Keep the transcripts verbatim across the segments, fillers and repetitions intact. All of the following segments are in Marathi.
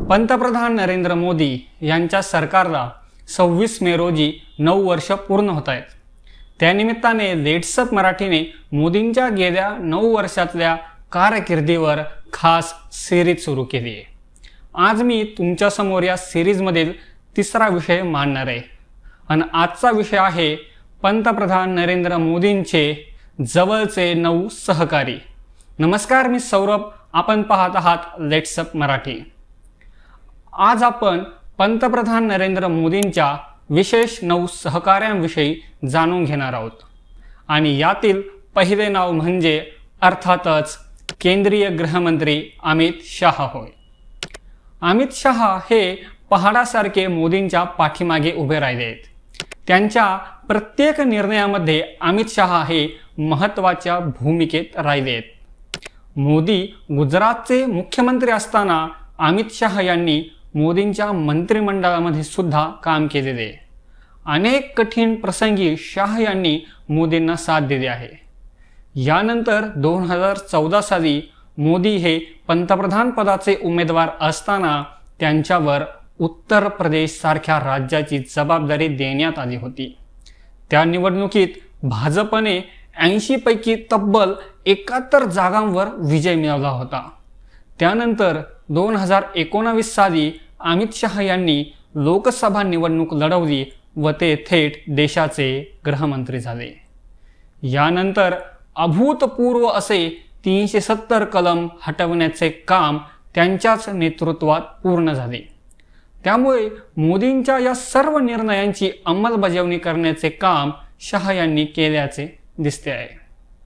पंतप्रधान नरेंद्र मोदी यांच्या सरकारला सव्वीस मे रोजी नऊ वर्ष पूर्ण होत आहेत। त्यानिमित्ताने लेट्स अप मराठीने मोदींच्या गेल्या नऊ वर्षातल्या कारकिर्दीवर खास सिरीज सुरू केली आहे। आज मी तुमच्या समोर या सिरीजमधील तिसरा विषय मांडणार आहे आणि आजचा विषय आहे पंतप्रधान नरेंद्र मोदींचे जवळचे नऊ सहकारी। नमस्कार, मी सौरभ, आपण पाहत आहात लेट्स अप मराठी। आज आपण पंतप्रधान नरेंद्र मोदींच्या विशेष नऊ सहकाऱ्यांविषयी जाणून घेणार आहोत आणि यातील पहिले नाव म्हणजे अर्थातच केंद्रीय गृहमंत्री अमित शाह होय। अमित शाह हे पहाडासारखे मोदींच्या पाठीमागे उभे राहिले आहेत। त्यांच्या प्रत्येक निर्णयामध्ये अमित शाह हे महत्त्वाच्या भूमिकेत राहिले आहेत। मोदी गुजरातचे मुख्यमंत्री असताना अमित शाह यांनी मोदींच्या मंत्रिमंडळामध्ये सुद्धा काम केलेले। अनेक कठीण प्रसंगी शाह यांनी मोदींना साथ दिली आहे। यानंतर दोन हजार चौदा साली मोदी हे पंतप्रधान पदाचे उमेदवार असताना त्यांच्यावर उत्तर प्रदेश सारख्या राज्याची जबाबदारी देण्यात आली होती। त्या निवडणुकीत भाजपने ऐंशी पैकी तब्बल एकाहत्तर जागांवर विजय मिळवला होता। त्यानंतर दोन हजार एकोणावीस साली अमित शाह यांनी लोकसभा निवडणूक लढवली व ते थेट देशाचे गृहमंत्री झाले। यानंतर अभूतपूर्व असे तीनशे सत्तर कलम हटवण्याचे काम त्यांच्याच नेतृत्वात पूर्ण झाले। त्यामुळे मोदींच्या या सर्व निर्णयांची अंमलबजावणी करण्याचे काम शाह यांनी केल्याचे दिसते आहे।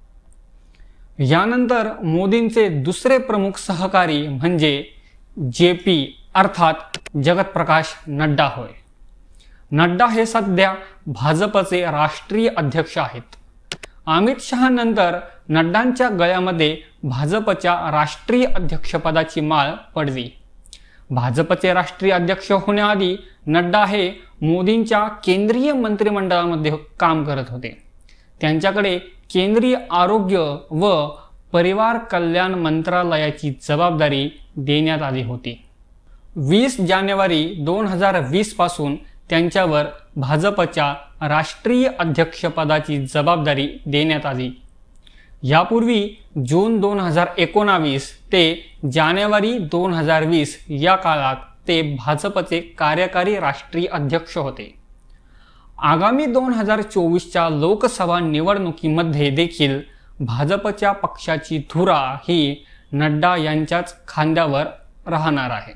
यानंतर मोदींचे दुसरे प्रमुख सहकारी म्हणजे जे पी अर्थात जगत प्रकाश नड्डा होय। नड्डा हे सध्या भाजपचे राष्ट्रीय अध्यक्ष आहेत। अमित शहा नंतर नड्डांच्या गळ्यामध्ये भाजपच्या राष्ट्रीय अध्यक्षपदाची माळ पडली। भाजपचे राष्ट्रीय अध्यक्ष होण्याआधी नड्डा हे मोदींच्या केंद्रीय मंत्रिमंडळामध्ये काम करत होते। त्यांच्याकडे केंद्रीय आरोग्य व परिवार कल्याण मंत्रालयाची जबाबदारी देण्यात आली होती। वीस जानेवारी दोन हजार वीस पासून त्यांच्यावर भाजपच्या राष्ट्रीय अध्यक्षपदाची जबाबदारी देण्यात आली। यापूर्वी जून दोन हजार एकोणावीस ते जानेवारी दोन हजार वीस या काळात ते भाजपचे कार्यकारी राष्ट्रीय अध्यक्ष होते। आगामी दोन हजार चोवीसच्या लोकसभा निवडणुकीमध्ये देखील भाजपच्या पक्षाची धुरा ही नड्डा यांच्याच खांद्यावर राहणार आहे।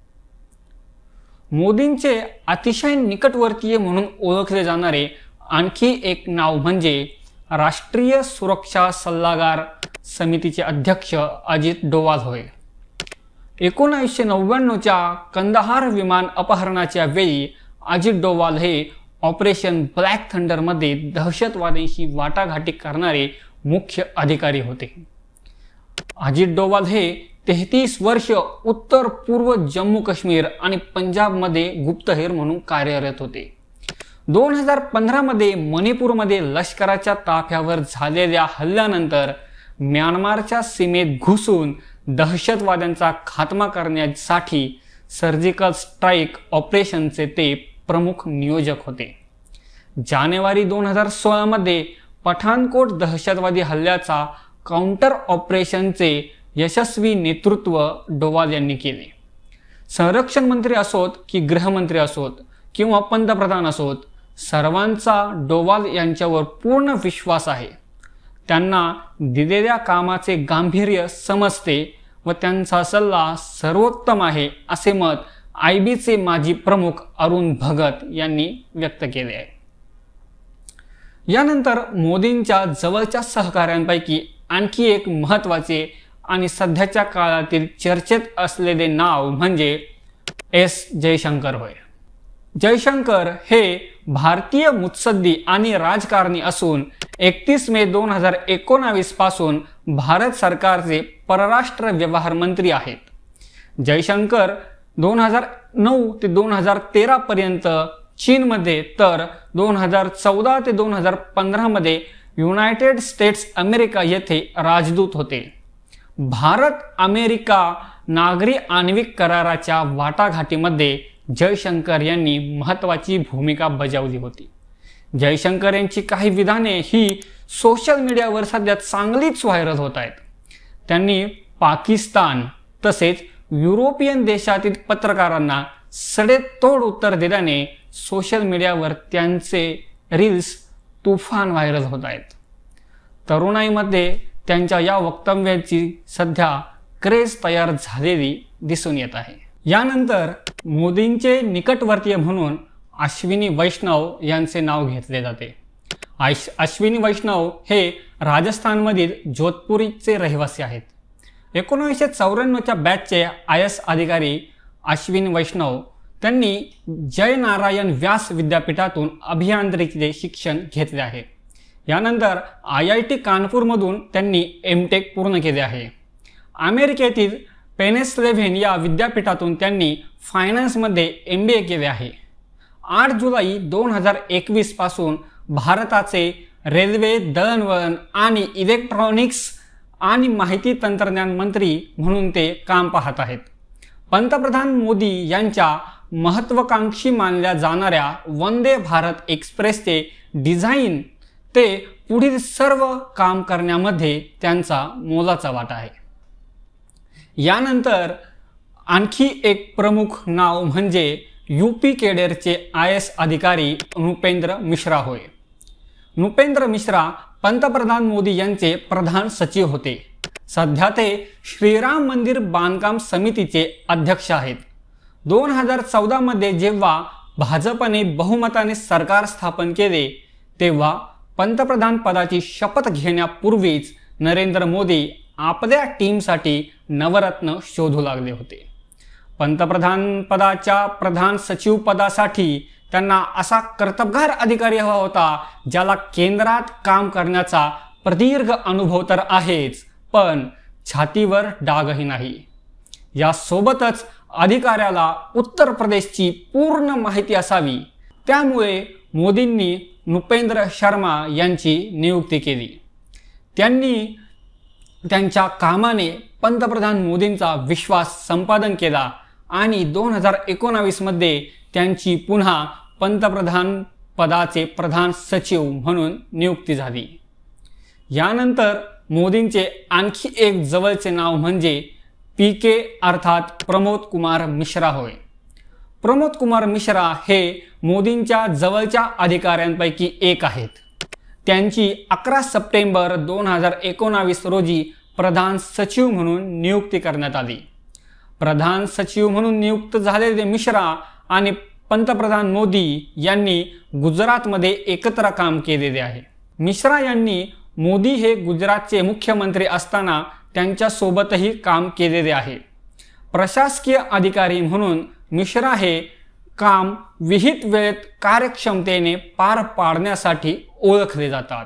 मोदींचे अतिशय निकटवर्तीय म्हणून ओळखले जाणारे आणखी एक नाव म्हणजे राष्ट्रीय सुरक्षा सल्लागार समितीचे अध्यक्ष अजित डोवाल होय। एकोणीसशे नव्याण्णवच्या कंदाहार विमान अपहरणाच्या वेळी अजित डोवाल हे ऑपरेशन ब्लॅक थंडरमध्ये दहशतवाद्यांशी वाटाघाटी करणारे मुख्य अधिकारी होते। अजित डोवाल हे तेहतीस वर्ष उत्तर पूर्व जम्मू काश्मीर आणि पंजाबमध्ये गुप्तहेर म्हणून कार्यरत होते। दोन हजार पंधरा मध्ये मणिपूरमध्ये लष्कराच्या ताफ्यावर झालेल्या हल्ल्यानंतर म्यानमारच्या सीमेत घुसून दहशतवाद्यांचा खात्मा करण्यासाठी सर्जिकल स्ट्राईक ऑपरेशनचे ते प्रमुख नियोजक होते। जानेवारी दोन हजार सोळा मध्ये पठाणकोट दहशतवादी हल्ल्याचा काउंटर ऑपरेशनचे यशस्वी नेतृत्व डोवाल यांनी केले। संरक्षण मंत्री असोत की गृहमंत्री असोत किंवा पंतप्रधान असोत, सर्वांचा डोवाल यांच्यावर पूर्ण विश्वास आहे। त्यांना दिलेल्या कामाचे गांभीर्य समजते व त्यांचा सल्ला सर्वोत्तम आहे असे मत आय बीचे माजी प्रमुख अरुण भगत यांनी व्यक्त केले आहे। यानंतर मोदींच्या जवळच्या सहकाऱ्यांपैकी आणखी एक महत्त्वाचे आणि सध्याच्या काळातील चर्चेत असलेले नाव म्हणजे एस जयशंकर होय। जयशंकर हे भारतीय मुत्सद्दी आणि राजकारणी असून एकतीस मे दोन हजार एकोणावीस पासून भारत सरकारचे परराष्ट्र व्यवहार मंत्री आहेत। जयशंकर दोन हजार नऊ ते दोन हजार तेरा पर्यंत चीनमध्ये तर दोन हजार चौदा ते दोन हजार पंधरा मध्ये युनायटेड स्टेट्स अमेरिका येथे राजदूत होते। भारत अमेरिका नागरी आण्विक कराराच्या वाटाघाटीमध्ये जयशंकर यांनी महत्त्वाची भूमिका बजावली होती। जयशंकर यांची काही विधाने ही सोशल मीडियावर सध्या चांगलीच व्हायरल होत आहेत। त्यांनी पाकिस्तान तसेच युरोपियन देशातील पत्रकारांना सडेतोड उत्तर दिल्याने सोशल मीडियावर त्यांचे रील्स तुफान व्हायरल होत आहेत। तरुणाईमध्ये त्यांच्या या वक्तव्याची सध्या क्रेज तयार झालेली दिसून येत आहे। यानंतर मोदींचे निकटवर्तीय म्हणून अश्विनी वैष्णव यांचे नाव घेतले जाते। अश्विनी वैष्णव हे राजस्थानमधील जोधपुरचे रहिवासी आहेत। एकोणीसशे चौऱ्याण्णवच्या बॅचचे आय एस अधिकारी अश्विनी वैष्णव त्यांनी जयनारायण व्यास विद्यापीठातून अभियांत्रिकीचे शिक्षण घेतले आहे। यानंतर आय आय टी कानपूरमधून त्यांनी एम टेक पूर्ण केले आहे। अमेरिकेतील पेनेसिल्व्हेनिया या विद्यापीठातून त्यांनी फायनान्समध्ये एम बी ए केले आहे। आठ जुलै दोन हजार एकवीस पासून भारताचे रेल्वे, दळणवळण आणि इलेक्ट्रॉनिक्स आणि माहिती तंत्रज्ञान मंत्री म्हणून ते काम पाहत आहेत। पंतप्रधान मोदी यांच्या महत्त्वाकांक्षी मानल्या जाणाऱ्या वंदे भारत एक्सप्रेसचे डिझाईन ते पुढील सर्व काम करण्यामध्ये त्यांचा मोलाचा वाटा आहे। यानंतर आणखी एक प्रमुख नाव म्हणजे यूपी केडरचे आय एस अधिकारी नृपेंद्र मिश्रा होय। नृपेंद्र मिश्रा पंतप्रधान मोदी यांचे प्रधान सचिव होते। सध्या ते श्रीराम मंदिर बांधकाम समितीचे अध्यक्ष आहेत। दोन हजार चौदा मध्ये जेव्हा भाजपने बहुमताने सरकार स्थापन केले तेव्हा पंतप्रधान पदाची शपथ घेण्यापूर्वीच नरेंद्र मोदी आपल्या टीमसाठी नवरत्न शोधू लागले होते। पंतप्रधान पदाच्या प्रधान सचिव पदासाठी त्यांना असा कर्तबगार अधिकारी हवा होता ज्याला केंद्रात काम करण्याचा प्रदीर्घ अनुभव तर आहेच, पण छातीवर डागही नाही। यासोबतच अधिकाऱ्याला उत्तर प्रदेशची पूर्ण माहिती असावी। त्यामुळे मोदींनी नृपेंद्र शर्मा यांची नियुक्ती केली। त्यांनी त्यांच्या कामाने पंतप्रधान मोदींचा विश्वास संपादन केला आणि दोन हजार एकोणावीस मध्ये त्यांची पुन्हा पंतप्रधान पदाचे प्रधान सचिव म्हणून नियुक्ती झाली। यानंतर मोदींचे आणखी एक जवळचे नाव म्हणजे पी के अर्थात प्रमोद कुमार मिश्रा होय। प्रमोद कुमार मिश्रा हे मोदींच्या जवळच्या अधिकाऱ्यांपैकी एक आहेत। त्यांची अकरा सप्टेंबर दोन हजार एकोणावीस रोजी प्रधान सचिव म्हणून नियुक्ती करण्यात आली। प्रधान सचिव म्हणून नियुक्त झालेले मिश्रा आणि पंतप्रधान मोदी यांनी गुजरातमध्ये एकत्र काम केलेले आहे। मिश्रा यांनी मोदी हे गुजरातचे मुख्यमंत्री असताना त्यांच्या सोबतही काम केलेले आहे। प्रशासकीय अधिकारी म्हणून मिश्रा हे काम विहित वेळेत कार्यक्षमतेने पार पाडण्यासाठी ओळखले जातात।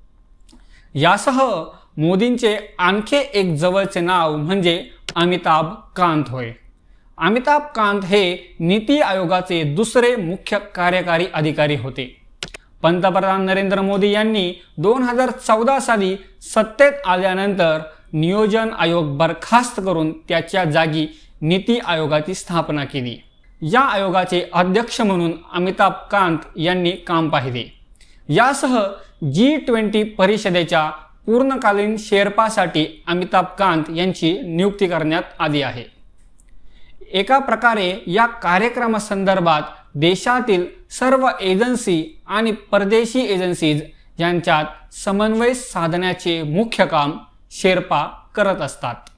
यासह मोदींचे आणखी एक जवळचे नाव म्हणजे अमिताभ कांत होय। अमिताभ कांत हे नीती आयोगाचे दुसरे मुख्य कार्यकारी अधिकारी होते। पंतप्रधान नरेंद्र मोदी यांनी दोन हजार चौदा साली सत्तेत आल्यानंतर नियोजन आयोग बरखास्त करून त्याच्या जागी नीती आयोगाची स्थापना केली। या आयोगाचे अध्यक्ष म्हणून अमिताभ कांत यांनी काम पाहिले। यासह जी ट्वेंटी परिषदेच्या पूर्णकालीन शेर्पासाठी अमिताभ कांत यांची नियुक्ती करण्यात आली आहे। एका प्रकारे या कार्यक्रमासंदर्भात देशातील सर्व एजन्सी आणि परदेशी एजन्सीज यांच्यात समन्वय साधण्याचे मुख्य काम शेर्पा करत असतात।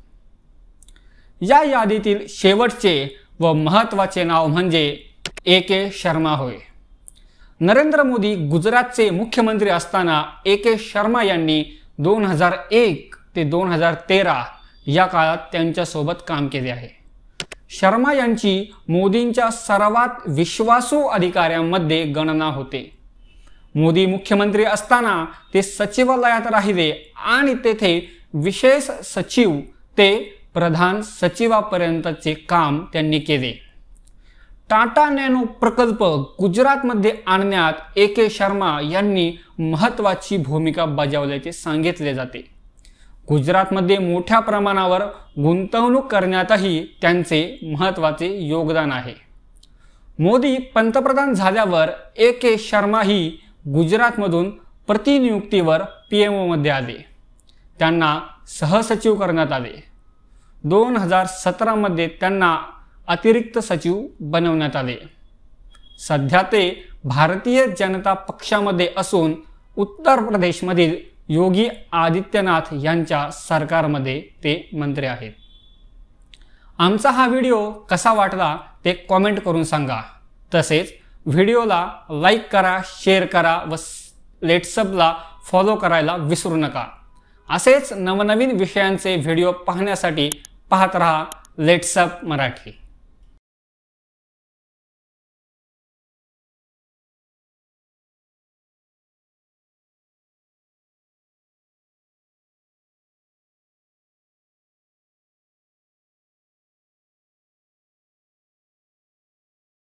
या यादीतील शेवटचे व महत्त्वाचे नाव म्हणजे ए के शर्मा होय। नरेंद्र मोदी गुजरातचे मुख्यमंत्री असताना ए के शर्मा यांनी दोन हजार एक ते दोन हजार तेरा या काळात त्यांच्यासोबत काम केले आहे। शर्मा यांची मोदींच्या सर्वात विश्वासू अधिकाऱ्यांमध्ये गणना होते। मोदी मुख्यमंत्री असताना ते सचिवालयात राहिले आणि तेथे विशेष सचिव ते प्रधान सचिवापर्यंतचे काम त्यांनी केले। टाटा नॅनो प्रकल्प गुजरातमध्ये आणण्यात ए के शर्मा यांनी महत्त्वाची भूमिका बजावल्याचे सांगितले जाते। गुजरातमध्ये मोठ्या प्रमाणावर गुंतवणूक करण्यातही त्यांचे महत्त्वाचे योगदान आहे. मोदी पंतप्रधान झाल्यावर ए के शर्मा ही गुजरातमधून प्रतिनियुक्तीवर पी एम ओमध्ये आले. त्यांना सहसचिव करण्यात आले. दोन हजार सतरामध्ये त्यांना अतिरिक्त सचिव बनवण्यात आले. सध्या ते भारतीय जनता पक्षामध्ये असून उत्तर प्रदेशमधील योगी आदित्यनाथ यांच्या सरकारमध्ये ते मंत्री आहेत. आमचा हा व्हिडिओ कसा वाटला ते कॉमेंट करून सांगा. तसेच व्हिडिओला लाईक करा, शेअर करा व लेट्सअपला फॉलो करायला विसरू नका. असेच नवनवीन विषयांचे व्हिडिओ पाहण्यासाठी पाहत रहा लेट्सअप मराठी.